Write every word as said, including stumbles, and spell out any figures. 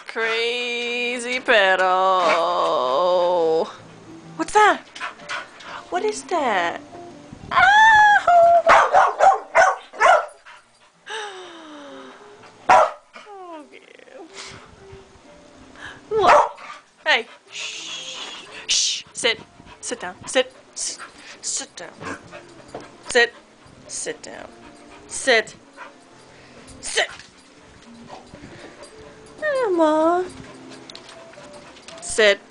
Crazy pedo. What's that? What is that? Oh, yeah. Look. Hey. Shh. Shh. Sit. Sit down. Sit. Sit. Sit down. Sit. Sit down. Sit. Sit. Emma. Sit.